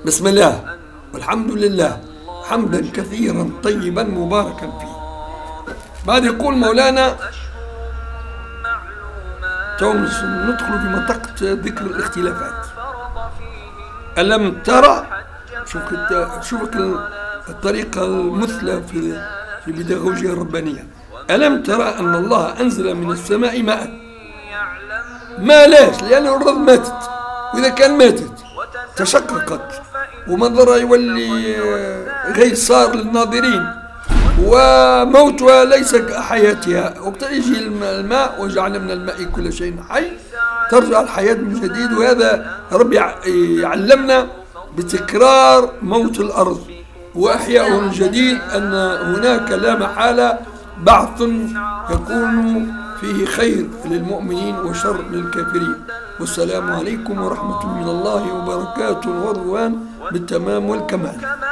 بسم الله والحمد لله حمدا كثيرا طيبا مباركا فيه. بعد يقول مولانا ندخل في منطقة ذكر الاختلافات. ألم ترى، شوفك الطريقة المثلى في البيداغوجيا الربانية. ألم ترى أن الله أنزل من السماء ماء؟ ما لاش، لأن الأرض ماتت، وإذا كان ماتت تشققت ومنظرها يولي غير صار للناظرين، وموتها ليس كحياتها. وقت يجي الماء وجعل من الماء كل شيء حي، ترجع الحياة من جديد. وهذا ربي يعلمنا بتكرار موت الأرض وإحياء من جديد، أن هناك لا محالة بعث يكون فيه خير للمؤمنين وشر للكافرين. والسلام عليكم ورحمة من الله وبركاته ورضوان بالتمام والكمال.